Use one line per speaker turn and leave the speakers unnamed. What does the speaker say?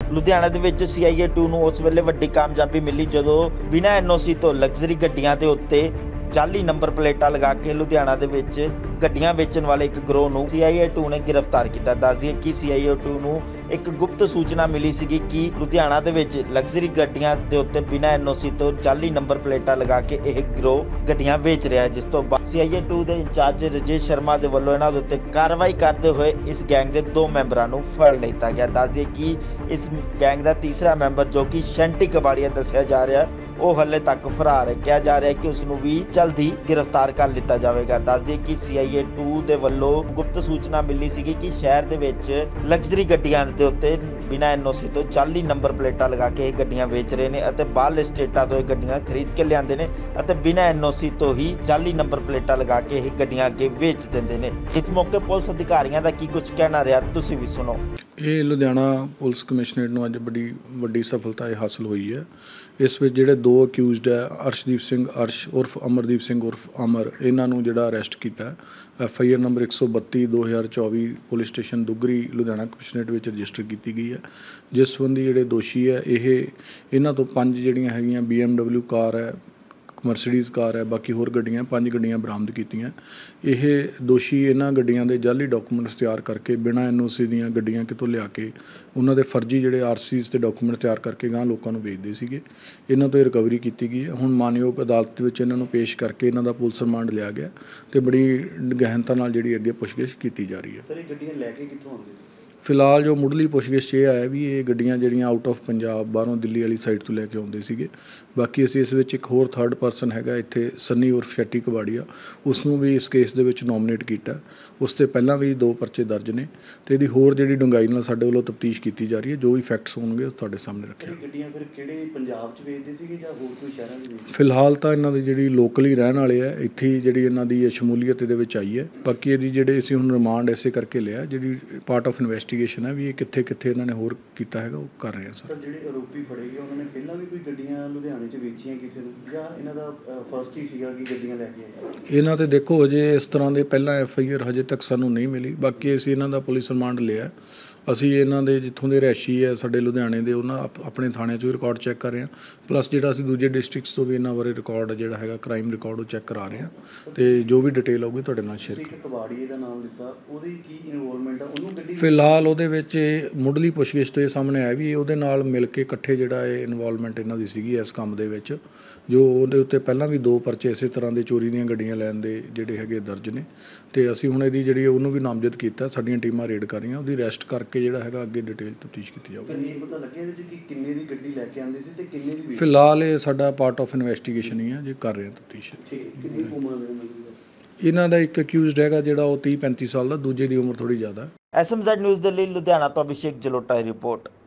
ਲੁਧਿਆਣਾ ਦੇ ਵਿੱਚ CIA 2 ਨੂੰ ਉਸ ਵੇਲੇ ਵੱਡੀ ਕਾਮਯਾਬੀ ਮਿਲੀ ਜਦੋਂ ਬਿਨਾਂ NOC ਤੋਂ ਲਗਜ਼ਰੀ ਗੱਡੀਆਂ ਦੇ ਉੱਤੇ ਜਾਲੀ ਨੰਬਰ ਪਲੇਟਾਂ ਲਗਾ ਕੇ ਲੁਧਿਆਣਾ ਦੇ ਵਿੱਚ ਗੱਡੀਆਂ ਵੇਚਣ ਵਾਲੇ ਇੱਕ ਗਰੋਹ ਨੂੰ CIA 2 ਨੇ ਗ੍ਰਿਫਤਾਰ ਕੀਤਾ। ਦੱਸ ਦਈਏ ਕਿ CIA 2 ਨੂੰ ਇੱਕ ਗੁਪਤ ਸੂਚਨਾ ਮਿਲੀ ਸੀਗੀ ਕਿ ਲੁਧਿਆਣਾ ਦੇ ਵਿੱਚ ਲਗਜ਼ਰੀ ਗੱਡੀਆਂ ਦੇ ਉੱਤੇ ਬਿਨਾਂ NOC ਤੋਂ ਜਾਲੀ ਨੰਬਰ ਪਲੇਟਾਂ ਲਗਾ ਕੇ ਇਹ ਗਰੋਹ ਗੱਡੀਆਂ ਵੇਚ ਰਿਹਾ ਹੈ, ਜਿਸ ਤੋਂ ਬਾਅਦ CIA 2 ਦੇ ਇੰਚਾਰਜ ਰਜੇਸ਼ ਸ਼ਰਮਾ ਦੇ ਵੱਲੋਂ ਇਹਨਾਂ ਦੇ ਉੱਤੇ ਕਾਰਵਾਈ ਕਰਦੇ ਹੋਏ ਇਸ ਗੈਂਗ ਦੇ 2 ਮੈਂਬਰਾਂ ਨੂੰ ਫੜ ਲਿੱਤਾ ਗਿਆ। ਦੱਸ ਦਈਏ ਕਿ ਇਸ ਗੈਂਗ ਦਾ ਤੀਸਰਾ ਮੈਂਬਰ ਜੋ ਕਿ ਸ਼ੈਂਟੀ ਕਬਾੜੀਆ ਦੱਸਿਆ ਜਾ ਰਿਹਾ ਉਹ ਹਲੇ ਤੱਕ ਫਰਾਰ ਹੈ। ਕਿਹਾ ਜਾ ਰਿਹਾ ਹੈ ਕਿ ਉਸ ਨੂੰ ਵੀ ਜਲਦੀ ਗ੍ਰਿਫਤਾਰ ਕਰ ਲਿੱਤਾ ਜਾਵੇਗਾ। ਦੱਸ ਦਈਏ ਕਿ CIA 2 ਦੇ ਵੱਲੋਂ ਗੁਪਤ ਸੂਚਨਾ ਮਿਲੀ ਸੀਗੀ ਕਿ ਸ਼ਹਿਰ ਦੇ ਵਿੱਚ ਲਗਜ਼ਰੀ ਗੱਡੀਆਂ ਦੇ ਉੱਤੇ ਬਿਨਾਂ NOC ਤੋਂ ਜਾਲੀ ਨੰਬਰ ਪਲੇਟਾਂ ਲਗਾ ਕੇ ਇਹ ਗੱਡੀਆਂ ਵੇਚ ਰਹੇ ਨੇ ਅਤੇ ਬਾਹਰਲੇ ਸਟੇਟਾਂ ਤੋਂ ਇਹ ਗੱਡੀਆਂ ਖਰੀਦ ਕੇ ਲਿਆਉਂਦੇ ਨੇ ਅਤੇ ਬਿਨਾਂ NOC ਤੋਂ ਹੀ ਜਾਲੀ ਨੰਬਰ ਪਲੇਟਾਂ ਲਗਾ ਕੇ ਇਹ ਗੱਡੀਆਂ ਅੱਗੇ ਵੇਚ ਦਿੰਦੇ ਨੇ। ਇਸ ਮੌਕੇ ਪੁਲਿਸ ਅਧਿਕਾਰੀਆਂ ਦਾ ਕੀ ਕੁਝ ਕਹਿਣਾ ਰਿਹਾ ਤੁਸੀਂ ਵੀ ਸੁਣੋ।
ਇਹ ਲੁਧਿਆਣਾ ਪੁਲਿਸ ਕਮਿਸ਼ਨਰੇਟ ਨੂੰ ਅੱਜ ਵੱਡੀ ਸਫਲਤਾ ਹਾਸਲ ਹੋਈ ਹੈ। ਇਸ ਵਿੱਚ ਜਿਹੜੇ 2 ਅਕਿਊਜ਼ਡ ਹੈ ਅਰਸ਼ਦੀਪ ਸਿੰਘ ਅਰਸ਼ ਉਰਫ ਅਮਰਦੀਪ ਸਿੰਘ ਉਰਫ ਅਮਰ, ਇਹਨਾਂ ਨੂੰ ਜਿਹੜਾ ਅਰੈਸਟ ਕੀਤਾ FIR number 132/2024 police station Dugri Ludhiana commissionerate ਵਿੱਚ ਰਜਿਸਟਰ ਕੀਤੀ ਗਈ ਹੈ। ਜਿਸ ਸੰਬੰਧੀ ਜਿਹੜੇ ਦੋਸ਼ੀ ਹੈ ਇਹਨਾਂ ਤੋਂ 5 ਜਿਹੜੀਆਂ ਹੈਗੀਆਂ BMW ਕਾਰ ਹੈ, ਮਰਸੀਡੀਜ਼ ਕਾਰ ਹੈ, ਬਾਕੀ ਹੋਰ ਗੱਡੀਆਂ 5 ਗੱਡੀਆਂ ਬਰਾਮਦ ਕੀਤੀਆਂ। ਇਹ ਦੋਸ਼ੀ ਇਹਨਾਂ ਗੱਡੀਆਂ ਦੇ ਜਾਲੀ ਡਾਕੂਮੈਂਟਸ ਤਿਆਰ ਕਰਕੇ ਬਿਨਾਂ NOC ਦੀਆਂ ਗੱਡੀਆਂ ਕਿਤੋਂ ਲਿਆ ਕੇ ਉਹਨਾਂ ਦੇ ਫਰਜ਼ੀ ਜਿਹੜੇ RCs ਤੇ ਡਾਕੂਮੈਂਟ ਤਿਆਰ ਕਰਕੇ ਗਾਂ ਲੋਕਾਂ ਨੂੰ ਵੇਚਦੇ ਸੀਗੇ। ਇਹਨਾਂ ਤੋਂ ਇਹ ਰਿਕਵਰੀ ਕੀਤੀ ਗਈ ਹੈ। ਹੁਣ ਮਾਨਯੋਗ ਅਦਾਲਤ ਵਿੱਚ ਇਹਨਾਂ ਨੂੰ ਪੇਸ਼ ਕਰਕੇ ਇਹਨਾਂ ਦਾ ਪੁਲਿਸ ਰਿਮਾਂਡ ਲਿਆ ਗਿਆ ਤੇ ਬੜੀ ਗਹਿਨਤਾ ਨਾਲ ਜਿਹੜੀ ਅੱਗੇ ਪੁੱਛਗਿੱਛ ਕੀਤੀ ਜਾ ਰਹੀ ਹੈ।
ਸਰ, ਇਹ ਗੱਡੀਆਂ ਲੈ ਕੇ ਕਿੱਥੋਂ ਆਉਂਦੇ ਸੀ?
ਫਿਲਹਾਲ ਜੋ ਮੁੱਢਲੀ ਪੁੱਛਗਿੱਛ 'ਚ ਇਹ ਆਇਆ ਵੀ ਇਹ ਗੱਡੀਆਂ ਜਿਹੜੀਆਂ ਆਊਟ ਆਫ ਪੰਜਾਬ ਬਾਹਰੋਂ ਦਿੱਲੀ ਵਾਲੀ ਸਾਈਡ ਤੋਂ ਲੈ ਕੇ ਆਉਂਦੇ ਸੀਗੇ। ਬਾਕੀ ਅਸੀਂ ਇਸ ਵਿੱਚ ਇੱਕ ਹੋਰ 3rd ਪਰਸਨ ਹੈਗਾ ਇੱਥੇ ਸੰਨੀ ਉਰਫ ਸ਼ੈਟੀ ਕਬਾੜੀਆ, ਉਸ ਨੂੰ ਵੀ ਇਸ ਕੇਸ ਦੇ ਵਿੱਚ ਨੋਮੀਨੇਟ ਕੀਤਾ। ਉਸ 'ਤੇ ਪਹਿਲਾਂ ਵੀ 2 ਪਰਚੇ ਦਰਜ ਨੇ ਤੇ ਇਹਦੀ ਹੋਰ ਜਿਹੜੀ ਡੂੰਘਾਈ ਨਾਲ ਸਾਡੇ ਵੱਲੋਂ ਤਫਤੀਸ਼ ਕੀਤੀ ਜਾ ਰਹੀ ਹੈ। ਜੋ ਵੀ ਫੈਕਟਸ ਹੋਣਗੇ ਉਹ ਤੁਹਾਡੇ ਸਾਹਮਣੇ ਰੱਖਿਆ।
ਗੱਡੀਆਂ ਫਿਰ ਕਿਹੜੇ ਪੰਜਾਬ 'ਚ ਵੇਚਦੇ ਸੀਗੇ ਜਾਂ ਹੋਰ ਕੋਈ ਸ਼ਹਿਰਾਂ 'ਚ ਵੇਚਦੇ?
ਫਿਲਹਾਲ ਤਾਂ ਇਹਨਾਂ ਦੀ ਜਿਹੜੀ ਲੋਕਲੀ ਰਹਿਣ ਵਾਲੇ ਆ ਇੱਥੇ ਜਿਹੜੀ ਇਹਨਾਂ ਦੀ ਸ਼ਮੂਲੀਅਤ ਇਹਦੇ ਵਿੱਚ ਆਈ ਹੈ। ਬਾਕੀ ਇਹਦੀ ਜਿਹੜੇ ਅਸੀਂ ਹੁਣ ਰਿਮਾਂਡ ਇਸੇ ਕਰਕੇ ਲਿਆ, ਜਿਹੜੀ ਪਾਰਟ ਆਫ ਇਨਵੈਸਟੀਗੇਸ਼ਨ ਹੈ ਵੀ ਇਹ ਕਿੱਥੇ ਇਹਨਾਂ ਨੇ ਹੋਰ ਕੀਤਾ ਹੈਗਾ ਉਹ ਕਰ ਰਹੇ ਆ। ਸਰ,
ਜਿਹੜੇ ਆਰੋਪੀ ਫੜੇ ਗਏ ਉਹਨਾਂ ਨੇ ਪਹਿਲਾਂ ਵੀ ਕੋਈ ਗੱਡੀਆਂ ਲੁਧਿਆਣੇ 'ਚ ਵੇਚੀਆਂ ਕਿਸੇ ਨੂੰ ਜਾਂ ਇਹਨਾਂ ਦਾ ਫਸਟ ਹੀ ਸੀਗਾ ਕਿ ਗੱਡੀਆਂ ਲੈ ਕੇ ਆਏ?
ਇਹਨਾਂ ਤੇ ਦੇਖੋ ਅਜੇ ਇਸ ਤਰ੍ਹਾਂ ਦੇ ਪਹਿਲਾਂ FIR ਹਜੇ ਤੱਕ ਸਾਨੂੰ ਨਹੀਂ ਮਿਲੀ। ਬਾਕੀ ਅਸੀਂ ਇਹਨਾਂ ਦਾ ਪੁਲਿਸ ਰਿਮਾਂਡ ਲਿਆ। ਅਸੀਂ ਇਹਨਾਂ ਦੇ ਜਿੱਥੋਂ ਦੇ ਰਿਹਾਇਸ਼ੀ ਹੈ ਸਾਡੇ ਲੁਧਿਆਣੇ ਦੇ ਉਹਨਾਂ ਆਪਣੇ ਥਾਣਿਆਂ 'ਚ ਵੀ ਰਿਕਾਰਡ ਚੈੱਕ ਕਰ ਰਹੇ ਹਾਂ। ਪਲੱਸ ਜਿਹੜਾ ਅਸੀਂ ਦੂਜੇ ਡਿਸਟ੍ਰਿਕਟਸ ਤੋਂ ਵੀ ਇਹਨਾਂ ਬਾਰੇ ਰਿਕਾਰਡ ਜਿਹੜਾ ਹੈਗਾ ਕ੍ਰਾਈਮ ਰਿਕਾਰਡ ਉਹ ਚੈੱਕ ਕਰਾ ਰਹੇ ਹਾਂ ਤੇ ਜੋ ਵੀ ਡਿਟੇਲ ਆਊਗੀ ਤੁਹਾਡੇ ਨਾਲ ਸ਼ੇਅਰ ਕਰਾਂਗੇ।
ਕਬਾੜੀਏ ਦਾ ਨਾਮ ਦਿੱਤਾ, ਉਹਦੀ ਕੀ ਇਨਵੋਲਵਮੈਂਟ ਆ? ਉਹਨੂੰ ਗੱਡੀ
ਫਿਲਹਾਲ ਉਹਦੇ ਵਿੱਚ ਮੁੱਢਲੀ ਪੁੱਛਗਿੱਛ ਤੋਂ ਇਹ ਸਾਹਮਣੇ ਆਇਆ ਵੀ ਉਹਦੇ ਨਾਲ ਮਿਲ ਕੇ ਇਕੱਠੇ ਜਿਹੜਾ ਇਹ ਇਨਵੋਲਵਮੈਂਟ ਇਹਨਾਂ ਦੀ ਸੀਗੀ ਇਸ ਕੰਮ ਦੇ ਵਿੱਚ। ਜੋ ਉਹਦੇ ਉੱਤੇ ਪਹਿਲਾਂ ਵੀ 2 ਪਰਚੇ ਇਸੇ ਤਰ੍ਹਾਂ ਦੇ ਚੋਰੀ ਦੀਆਂ ਗੱਡੀਆਂ ਲੈਣ ਦੇ ਜਿਹੜੇ ਹੈਗੇ ਦਰਜ ਨੇ ਤੇ ਅਸੀਂ ਹੁਣ ਇਹਦੀ ਜਿਹੜੀ ਉਹਨੂੰ ਵੀ ਨਾਮਜ਼ਦ ਕੀਤਾ। ਸਾਡੀਆਂ ਟੀਮਾਂ ਰੇਡ ਕਰ ਰਹੀਆਂ, ਉਹਦੀ ਅਰੈਸਟ ਕਰਕੇ ਜਿਹੜਾ ਹੈਗਾ ਅੱਗੇ ਡਿਟੇਲ ਤਫਤੀਸ਼ ਕੀਤੀ ਜਾਊਗੀ।
ਨਹੀਂ ਪਤਾ ਲੱਗਿਆ ਇਹਦੇ 'ਚ ਕਿ ਕਿੰਨੇ ਦੀ ਗੱਡੀ ਲੈ ਕੇ ਆਉਂਦੇ ਸੀ ਤੇ ਕਿੰਨੇ ਦੀ?
ਫਿਲਹਾਲ ਇਹ ਸਾਡਾ ਪਾਰਟ ਆਫ ਇਨਵੈਸਟੀਗੇਸ਼ਨ ਹੀ ਹੈ, ਜੇ ਕਰ ਰਹੇ ਹਾਂ ਤਫਤੀਸ਼।
ਕਿੰਨੀ ਉਮਰ ਦੇ?
ਇਹਨਾਂ ਦਾ ਇੱਕ ਅਕਿਊਜ਼ਡ ਹੈਗਾ ਜਿਹੜਾ ਉਹ 30-35 ਸਾਲ ਦਾ, ਦੂਜੇ ਦੀ ਉਮਰ ਥੋੜ੍ਹੀ ਜ਼ਿਆਦਾ।
SMZ ਨਿਊਜ਼ ਦੇ ਲਈ ਲੁਧਿਆਣਾ ਤੋਂ ਅਭਿਸ਼ੇਕ ਜਲੋਟਾ ਦੀ ਰਿਪੋਰਟ।